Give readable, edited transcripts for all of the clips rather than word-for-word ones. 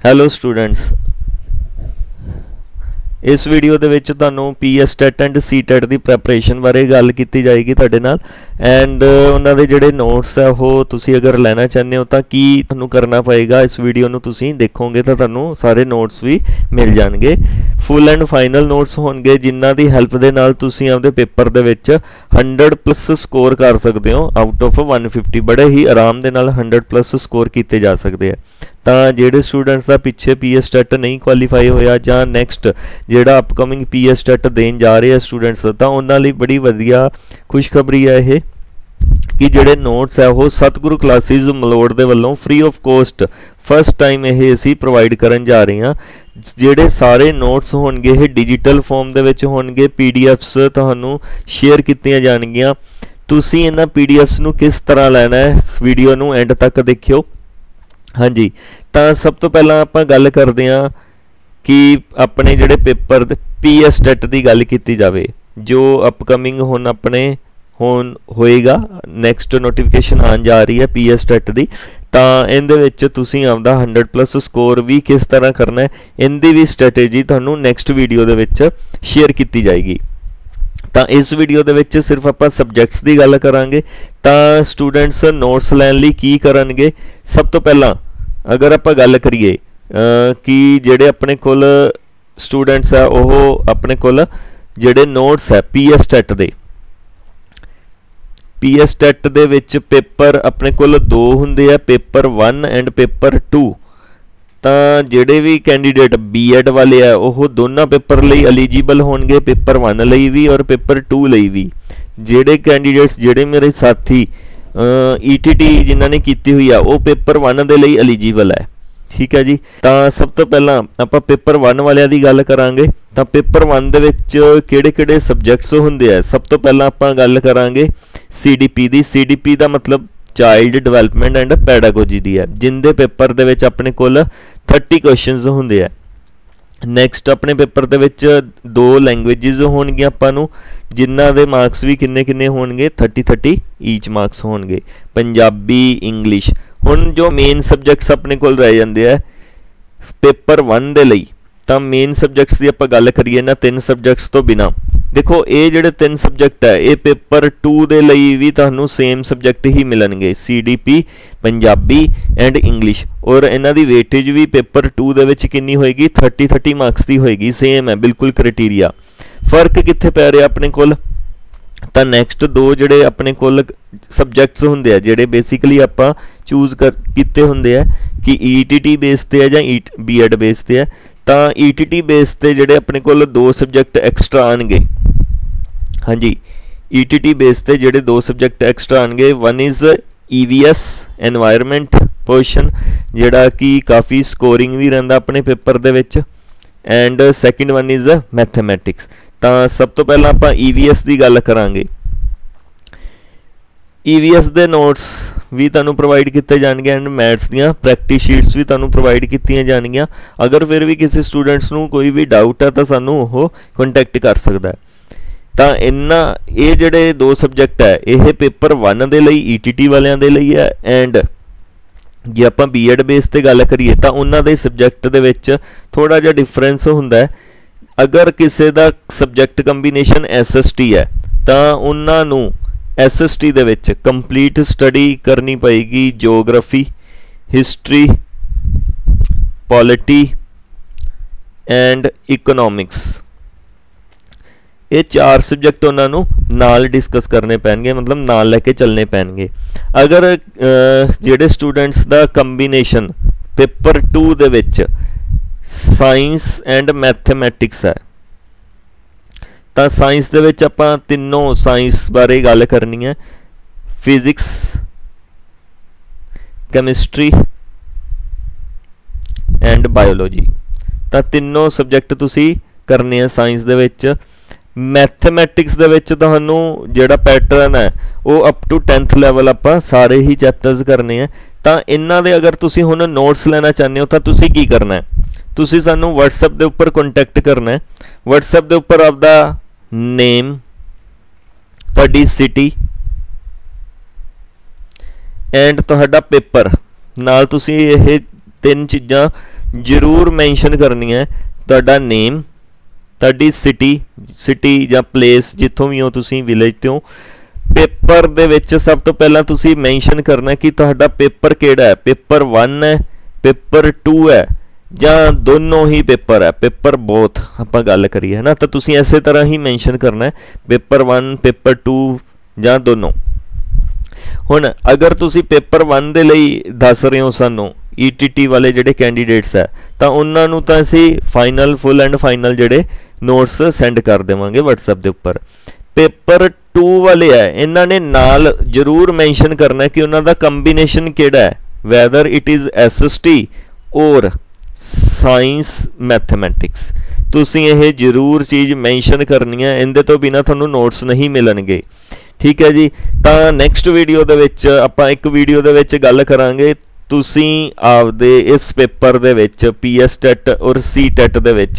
Hello students, इस video ਦੇ ਵਿੱਚ ਤੁਹਾਨੂੰ PS TET and C TET ਦੀ ਪ੍ਰੈਪਰੇਸ਼ਨ ਬਾਰੇ ਗੱਲ ਕੀਤੀ ਜਾਏਗੀ ਤੁਹਾਡੇ ਨਾਲ। ਐਂਡ ਉਹਨਾਂ ਦੇ ਜਿਹੜੇ ਨੋਟਸ ਆ ਉਹ ਤੁਸੀਂ ਅਗਰ ਲੈਣਾ ਚਾਹੁੰਦੇ ਹੋ ਤਾਂ ਕੀ ਤੁਹਾਨੂੰ ਕਰਨਾ ਪਏਗਾ। ਇਸ ਵੀਡੀਓ ਨੂੰ ਤੁਸੀਂ ਦੇਖੋਗੇ ਤਾਂ ਤੁਹਾਨੂੰ ਸਾਰੇ ਨੋਟਸ ਵੀ ਮਿਲ ਜਾਣਗੇ। ਫੁੱਲ ਐਂਡ ਫਾਈਨਲ ਨੋਟਸ ਹੋਣਗੇ ਜਿਨ੍ਹਾਂ ਦੀ ਹੈਲਪ ਦੇ ਨਾਲ ਤੁਸੀਂ ਆਪਦੇ ਪੇਪਰ ਦੇ ਵਿੱਚ 100+ ਸਕੋਰ ਕਰ ਸਕਦੇ ਹੋ ਆਊਟ ਆਫ 150। ਬੜੇ ਹੀ ਆਰਾਮ ਦੇ ਨਾਲ 100+ ਸਕੋਰ ਕੀਤੇ ਜਾ ਸਕਦੇ ਆ। ਤਾਂ ਜਿਹੜੇ ਸਟੂਡੈਂਟਸ ਦਾ ਪਿੱਛੇ ਪੀਐਸ ਟੈਟ ਨਹੀਂ ਕੁਆਲੀਫਾਈ ਹੋਇਆ ਜਾਂ ਨੈਕਸਟ ਜਿਹੜਾ ਅਪਕਮਿੰਗ ਪੀਐਸ ਟੈਟ ਦੇਣ ਜਾ ਰਹੇ ਆ ਸਟੂਡੈਂਟਸ, ਤਾਂ ਉਹਨਾਂ ਲਈ ਬੜੀ ਵਧੀਆ ਖੁਸ਼ਖਬਰੀ ਹੈ ਇਹ ਕਿ ਜਿਹੜੇ ਨੋਟਸ ਹੈ ਉਹ ਸਤਿਗੁਰੂ ਕਲਾਸਿਸ ਮਲੋੜ ਦੇ ਵੱਲੋਂ free of cost first time ਇਹ ਅਸੀਂ ਪ੍ਰੋਵਾਈਡ ਕਰਨ ਜਾ ਰਹੇ ਹਾਂ। ਜਿਹੜੇ ਸਾਰੇ ਨੋਟਸ ਹੋਣਗੇ ਇਹ ਡਿਜੀਟਲ ਫਾਰਮ ਦੇ ਵਿੱਚ ਹੋਣਗੇ। ਪੀਡੀਐਫਸ ਤੁਹਾਨੂੰ ਸ਼ੇਅਰ ਕੀਤੀਆਂ ਜਾਣਗੀਆਂ। ਤੁਸੀਂ ਇਹਨਾਂ ਪੀਡੀਐਫਸ ਨੂੰ ਕਿਸ ਤਰ੍ਹਾਂ ਲੈਣਾ ਹੈ, ਵੀਡੀਓ ਨੂੰ ਐਂਡ ਤੱਕ ਦੇਖਿਓ। ਹਾਂਜੀ, ਤਾਂ ਸਭ ਤੋਂ ਪਹਿਲਾਂ ਆਪਾਂ ਗੱਲ ਕਰਦੇ ਹਾਂ ਕਿ ਆਪਣੇ ਜਿਹੜੇ ਪੇਪਰ ਦੇ ਪੀਐਸ ਟੈਟ ਦੀ ਗੱਲ ਕੀਤੀ ਜਾਵੇ ਜੋ ਅਪਕਮਿੰਗ ਹੁਣ ਆਪਣੇ ਹੋਏਗਾ। ਨੈਕਸਟ ਨੋਟੀਫਿਕੇਸ਼ਨ ਆਉਣ ਜਾ ਰਹੀ ਹੈ ਪੀਐਸ ਟੈਟ ਦੀ। ਤਾਂ ਇਹਦੇ ਵਿੱਚ ਤੁਸੀਂ ਆਪਦਾ 100+ ਸਕੋਰ ਵੀ ਕਿਸ ਤਰ੍ਹਾਂ ਕਰਨਾ ਹੈ ਇਹਦੀ ਵੀ ਸਟ੍ਰੈਟੇਜੀ ਤੁਹਾਨੂੰ ਨੈਕਸਟ ਵੀਡੀਓ ਦੇ ਵਿੱਚ ਸ਼ੇਅਰ ਕੀਤੀ ਜਾਏਗੀ। ਤਾਂ ਇਸ ਵੀਡੀਓ ਦੇ ਵਿੱਚ ਸਿਰਫ ਆਪਾਂ ਸਬਜੈਕਟਸ ਦੀ ਗੱਲ ਕਰਾਂਗੇ। ਤਾਂ ਸਟੂਡੈਂਟਸ ਨੋਟਸ ਲੈਣ ਲਈ ਕੀ ਕਰਨਗੇ, ਸਭ ਤੋਂ ਪਹਿਲਾਂ ਅਗਰ ਆਪਾਂ ਗੱਲ ਕਰੀਏ ਕਿ ਜਿਹੜੇ ਆਪਣੇ ਕੋਲ ਸਟੂਡੈਂਟਸ ਆ ਉਹ ਆਪਣੇ ਕੋਲ ਜਿਹੜੇ ਨੋਟਸ ਹੈ ਪੀਐਸ ਟੈਟ ਦੇ ਵਿੱਚ ਪੇਪਰ ਆਪਣੇ ਕੋਲ 2 ਹੁੰਦੇ ਆ, ਪੇਪਰ 1 ਐਂਡ ਪੇਪਰ 2। ਤਾਂ ਜਿਹੜੇ ਵੀ ਕੈਂਡੀਡੇਟ ਬੀਐਡ ਵਾਲੇ ਆ ਉਹ ਦੋਨਾਂ ਪੇਪਰ ਲਈ ਐਲੀਜੀਬਲ ਹੋਣਗੇ, ਪੇਪਰ 1 ਲਈ ਵੀ ਔਰ ਪੇਪਰ 2 ਲਈ ਵੀ। ਜਿਹੜੇ ਕੈਂਡੀਡੇਟਸ ਜਿਹੜੇ ਮੇਰੇ ਸਾਥੀ ਈਟੀਟੀ ਜਿਨ੍ਹਾਂ ਨੇ ਕੀਤੀ ਹੋਈ ਆ ਉਹ ਪੇਪਰ 1 ਦੇ ਲਈ ਐਲੀਜੀਬਲ ਹੈ। ਠੀਕ ਹੈ ਜੀ। ਤਾਂ ਸਭ ਤੋਂ ਪਹਿਲਾਂ ਆਪਾਂ ਪੇਪਰ 1 ਵਾਲਿਆਂ ਦੀ ਗੱਲ ਕਰਾਂਗੇ। ਤਾਂ ਪੇਪਰ 1 ਦੇ ਵਿੱਚ ਕਿਹੜੇ ਸਬਜੈਕਟਸ ਹੁੰਦੇ ਆ। ਸਭ ਤੋਂ ਪਹਿਲਾਂ ਆਪਾਂ ਗੱਲ ਕਰਾਂਗੇ ਸੀਡੀਪੀ ਦੀ। ਸੀਡੀਪੀ ਦਾ ਮਤਲਬ ਚਾਈਲਡ ਡਿਵੈਲਪਮੈਂਟ ਐਂਡ ਪੈਡਾਗੋਜੀ ਦੀ ਹੈ, ਜਿੰਦੇ ਪੇਪਰ ਦੇ ਵਿੱਚ ਆਪਣੇ ਕੋਲ 30 ਕੁਐਸਚਨਸ ਹੁੰਦੇ ਆ। ਨੈਕਸਟ ਆਪਣੇ ਪੇਪਰ ਦੇ ਵਿੱਚ 2 ਲੈਂਗੁਏਜਸ ਹੋਣਗੀਆਂ ਆਪਾਂ ਨੂੰ, ਜਿਨ੍ਹਾਂ ਦੇ ਮਾਰਕਸ ਵੀ ਕਿੰਨੇ ਹੋਣਗੇ 30 ਈਚ ਮਾਰਕਸ ਹੋਣਗੇ, ਪੰਜਾਬੀ, ਇੰਗਲਿਸ਼। ਹੁਣ ਜੋ ਮੇਨ ਸਬਜੈਕਟਸ ਆਪਣੇ ਕੋਲ ਰਹਿ ਜਾਂਦੇ ਆ ਪੇਪਰ 1 ਦੇ ਲਈ, ਤਾਂ ਮੇਨ ਸਬਜੈਕਟਸ ਦੀ ਆਪਾਂ ਗੱਲ ਕਰੀਏ ਨਾ 3 ਸਬਜੈਕਟਸ ਤੋਂ ਬਿਨਾਂ। ਦੇਖੋ ਇਹ ਜਿਹੜੇ 3 ਸਬਜੈਕਟ ਹੈ ਇਹ ਪੇਪਰ 2 ਦੇ ਲਈ ਵੀ ਤੁਹਾਨੂੰ ਸੇਮ ਸਬਜੈਕਟ ਹੀ ਮਿਲਣਗੇ, ਸੀਡੀਪੀ, ਪੰਜਾਬੀ ਐਂਡ ਇੰਗਲਿਸ਼। ਔਰ ਇਹਨਾਂ ਦੀ ਵੇਟੇਜ ਵੀ ਪੇਪਰ 2 ਦੇ ਵਿੱਚ ਕਿੰਨੀ ਹੋਏਗੀ 30 ਮਾਰਕਸ ਦੀ ਹੋਏਗੀ। ਸੇਮ ਹੈ ਬਿਲਕੁਲ ਕ੍ਰਾਈਟੇਰੀਆ। ਫਰਕ ਕਿੱਥੇ ਪੈ ਰਿਹਾ ਆਪਣੇ ਕੋਲ, ਤਾਂ ਨੈਕਸਟ 2 ਜਿਹੜੇ ਆਪਣੇ ਕੋਲ ਸਬਜੈਕਟਸ ਹੁੰਦੇ ਆ ਜਿਹੜੇ ਬੇਸਿਕਲੀ ਆਪਾਂ ਚੂਜ਼ ਕੀਤੇ ਹੁੰਦੇ ਆ ਕਿ ਈਟੀਟੀ ਬੇਸ ਤੇ ਹੈ ਜਾਂ ਬੀਐਡ ਬੇਸ ਤੇ ਹੈ। ਤਾਂ ਈਟੀਟੀ ਬੇਸ ਤੇ ਜਿਹੜੇ ਆਪਣੇ ਕੋਲ 2 ਸਬਜੈਕਟ ਐਕਸਟਰਾ ਆਣਗੇ। ਹਾਂਜੀ, ਈਟੀਟੀ ਬੇਸ ਤੇ ਜਿਹੜੇ 2 ਸਬਜੈਕਟ ਐਕਸਟਰਾ ਆਣਗੇ, 1 ਇਜ਼ ਈਵੀਐਸ ਐਨਵਾਇਰਨਮੈਂਟ ਪੋਰਸ਼ਨ ਜਿਹੜਾ ਕਿ ਕਾਫੀ ਸਕੋਰਿੰਗ ਵੀ ਰਹਿੰਦਾ ਆਪਣੇ ਪੇਪਰ ਦੇ ਵਿੱਚ, ਐਂਡ ਸੈਕਿੰਡ 1 ਇਜ਼ ਮੈਥਮੈਟਿਕਸ। ਤਾਂ ਸਭ ਤੋਂ ਪਹਿਲਾਂ ਆਪਾਂ ਈਵੀਐਸ ਦੀ ਗੱਲ ਕਰਾਂਗੇ। ਈਵੀਐਸ ਦੇ ਨੋਟਸ ਵੀ ਤੁਹਾਨੂੰ ਪ੍ਰੋਵਾਈਡ ਕੀਤੇ ਜਾਣਗੇ ਐਂਡ ਮੈਥਸ ਦੀਆਂ ਪ੍ਰੈਕਟਿਸ ਸ਼ੀਟਸ ਵੀ ਤੁਹਾਨੂੰ ਪ੍ਰੋਵਾਈਡ ਕੀਤੀਆਂ ਜਾਣਗੀਆਂ। ਅਗਰ ਫਿਰ ਵੀ ਕਿਸੇ ਸਟੂਡੈਂਟਸ ਨੂੰ ਕੋਈ ਵੀ ਡਾਊਟ ਹੈ ਤਾਂ ਸਾਨੂੰ ਉਹ ਕੰਟੈਕਟ ਕਰ ਸਕਦਾ ਹੈ। ਤਾਂ ਇਹ ਜਿਹੜੇ 2 ਸਬਜੈਕਟ ਹੈ ਇਹ ਪੇਪਰ 1 ਦੇ ਲਈ ਈਟੀਟੀ ਵਾਲਿਆਂ ਦੇ ਲਈ ਹੈ। ਐਂਡ ਜੇ ਆਪਾਂ ਬੀਐਡ ਬੇਸ ਤੇ ਗੱਲ ਕਰੀਏ ਤਾਂ ਉਹਨਾਂ ਦੇ ਸਬਜੈਕਟ ਦੇ ਵਿੱਚ ਥੋੜ੍ਹਾ ਜਿਹਾ ਡਿਫਰੈਂਸ ਹੁੰਦਾ ਹੈ। ਅਗਰ ਕਿਸੇ ਦਾ ਸਬਜੈਕਟ ਕੰਬੀਨੇਸ਼ਨ ਐਸਐਸਟੀ ਹੈ ਤਾਂ ਉਹਨਾਂ ਨੂੰ ਐਸਐਸਟੀ ਦੇ ਵਿੱਚ ਕੰਪਲੀਟ ਸਟੱਡੀ ਕਰਨੀ ਪਏਗੀ geography, history, polity and economics. ਇਹ 4 ਸਬਜੈਕਟ ਉਹਨਾਂ ਨੂੰ ਨਾਲ ਡਿਸਕਸ ਕਰਨੇ ਪੈਣਗੇ, ਮਤਲਬ ਨਾਲ ਲੈ ਕੇ ਚੱਲਣੇ ਪੈਣਗੇ। ਅਗਰ ਜਿਹੜੇ ਸਟੂਡੈਂਟਸ ਦਾ ਕੰਬੀਨੇਸ਼ਨ ਪੇਪਰ 2 ਦੇ ਵਿੱਚ ਸਾਇੰਸ ਐਂਡ ਮੈਥਮੈਟਿਕਸ ਹੈ ਤਾਂ ਸਾਇੰਸ ਦੇ ਵਿੱਚ ਆਪਾਂ ਤਿੰਨੋਂ ਸਾਇੰਸ ਬਾਰੇ ਗੱਲ ਕਰਨੀ ਹੈ, ਫਿਜ਼ਿਕਸ, ਕੈਮਿਸਟਰੀ ਐਂਡ ਬਾਇਓਲੋਜੀ। ਤਾਂ ਤਿੰਨੋਂ ਸਬਜੈਕਟ ਤੁਸੀਂ ਕਰਨੇ ਆ ਸਾਇੰਸ ਦੇ ਵਿੱਚ। ਮੈਥਮੈਟਿਕਸ ਦੇ ਵਿੱਚ ਤੁਹਾਨੂੰ ਜਿਹੜਾ ਪੈਟਰਨ ਹੈ ਉਹ ਅਪ ਟੂ 10th ਲੈਵਲ ਆਪਾਂ ਸਾਰੇ ਹੀ ਚੈਪਟਰਸ ਕਰਨੇ ਆ। ਤਾਂ ਇਹਨਾਂ ਦੇ ਅਗਰ ਤੁਸੀਂ ਹੁਣ ਨੋਟਸ ਲੈਣਾ ਚਾਹੁੰਦੇ ਹੋ ਤਾਂ ਤੁਸੀਂ ਕੀ ਕਰਨਾ ਹੈ, ਤੁਸੀਂ ਸਾਨੂੰ WhatsApp ਦੇ ਉੱਪਰ ਕੰਟੈਕਟ ਕਰਨਾ ਹੈ। WhatsApp ਦੇ ਉੱਪਰ ਆਪਦਾ ਨੇਮ, ਤੁਹਾਡੀ ਸਿਟੀ ਐਂਡ ਤੁਹਾਡਾ ਪੇਪਰ ਨਾਲ ਤੁਸੀਂ ਇਹ 3 ਚੀਜ਼ਾਂ ਜ਼ਰੂਰ ਮੈਂਸ਼ਨ ਕਰਨੀ ਹੈ ਤੁਹਾਡਾ ਨੇਮ, ਤੁਹਾਡੀ ਸਿਟੀ ਜਾਂ ਪਲੇਸ ਜਿੱਥੋਂ ਵੀ ਹੋ ਤੁਸੀਂ, ਵਿਲੇਜ ਤੋਂ। ਪੇਪਰ ਦੇ ਵਿੱਚ ਸਭ ਤੋਂ ਪਹਿਲਾਂ ਤੁਸੀਂ ਮੈਂਸ਼ਨ ਕਰਨਾ ਕਿ ਤੁਹਾਡਾ ਪੇਪਰ ਕਿਹੜਾ ਹੈ, ਪੇਪਰ 1 ਹੈ, ਪੇਪਰ 2 ਹੈ, ਜਾਂ ਦੋਨੋਂ ਹੀ ਪੇਪਰ ਹੈ, ਪੇਪਰ ਬੋਥ ਆਪਾਂ ਗੱਲ ਕਰੀਏ ਹੈ ਨਾ, ਤਾਂ ਤੁਸੀਂ ਇਸੇ ਤਰ੍ਹਾਂ ਹੀ ਮੈਂਸ਼ਨ ਕਰਨਾ ਹੈ ਪੇਪਰ 1 ਪੇਪਰ 2 ਜਾਂ ਦੋਨੋਂ। ਹੁਣ ਅਗਰ ਤੁਸੀਂ ਪੇਪਰ 1 ਦੇ ਲਈ ਦੱਸ ਰਹੇ ਹੋ ਸਾਨੂੰ, ETT ਵਾਲੇ ਜਿਹੜੇ ਕੈਂਡੀਡੇਟਸ ਹੈ, ਤਾਂ ਉਹਨਾਂ ਨੂੰ ਤਾਂ ਅਸੀਂ ਫੁੱਲ ਐਂਡ ਫਾਈਨਲ ਜਿਹੜੇ ਨੋਟਸ ਸੈਂਡ ਕਰ ਦੇਵਾਂਗੇ WhatsApp ਦੇ ਉੱਪਰ। ਪੇਪਰ 2 ਵਾਲੇ ਹੈ, ਇਹਨਾਂ ਨੇ ਨਾਲ ਜ਼ਰੂਰ ਮੈਂਸ਼ਨ ਕਰਨਾ ਕਿ ਉਹਨਾਂ ਦਾ ਕੰਬੀਨੇਸ਼ਨ ਕਿਹੜਾ ਹੈ, whether it is SST or science mathematics. ਤੁਸੀਂ ਇਹ ਜ਼ਰੂਰ ਚੀਜ਼ ਮੈਂਸ਼ਨ ਕਰਨੀ ਹੈ, ਇਹਦੇ ਤੋਂ ਬਿਨਾਂ ਤੁਹਾਨੂੰ ਨੋਟਸ ਨਹੀਂ ਮਿਲਣਗੇ। ਠੀਕ ਹੈ ਜੀ। ਤਾਂ ਨੈਕਸਟ ਵੀਡੀਓ ਦੇ ਵਿੱਚ ਆਪਾਂ ਇੱਕ ਵੀਡੀਓ ਦੇ ਵਿੱਚ ਗੱਲ ਕਰਾਂਗੇ ਤੁਸੀਂ ਆਪਦੇ ਇਸ ਪੇਪਰ ਦੇ ਵਿੱਚ PS TET ਔਰ C TET ਦੇ ਵਿੱਚ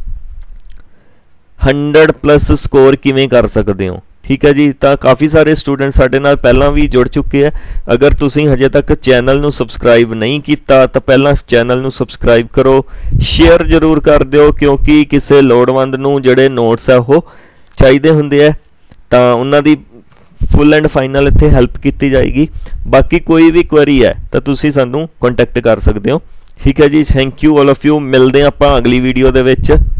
100+ ਸਕੋਰ ਕਿਵੇਂ ਕਰ ਸਕਦੇ ਹੋ। ਠੀਕ ਹੈ ਜੀ। ਤਾਂ ਕਾफ़ी ਸਾਰੇ ਸਟੂਡੈਂਟ ਸਾਡੇ ਨਾਲ ਪਹਿਲਾਂ ਵੀ ਜੁੜ ਚੁੱਕੇ ਹੈ। ਅਗਰ ਤੁਸੀਂ ਹਜੇ ਤੱਕ ਚੈਨਲ ਨੂੰ ਸਬਸਕ੍ਰਾਈਬ ਨਹੀਂ ਕੀਤਾ ਤਾਂ ਪਹਿਲਾਂ ਚੈਨਲ ਨੂੰ ਸਬਸਕ੍ਰਾਈਬ ਕਰੋ, ਸ਼ੇਅਰ ਜ਼ਰੂਰ ਕਰ ਦਿਓ, ਕਿਉਂਕਿ ਕਿਸੇ ਲੋੜਵੰਦ ਨੂੰ ਜਿਹੜੇ ਨੋਟਸ ਆ ਉਹ ਚਾਹੀਦੇ ਹੁੰਦੇ ਆ, ਤਾਂ ਉਹਨਾਂ ਦੀ ਫੁੱਲ ਐਂਡ ਫਾਈਨਲ ਇੱਥੇ ਹੈਲਪ ਕੀਤੀ ਜਾਏਗੀ। ਬਾਕੀ ਕੋਈ ਵੀ ਕੁਐਰੀ ਹੈ ਤਾਂ ਤੁਸੀਂ ਸਾਨੂੰ ਕੰਟੈਕਟ ਕਰ ਸਕਦੇ ਹੋ। ਠੀਕ ਹੈ ਜੀ। Thank you all of you. ਮਿਲਦੇ ਹਾਂ ਆਪਾਂ ਅਗਲੀ ਵੀਡੀਓ ਦੇ ਵਿੱਚ।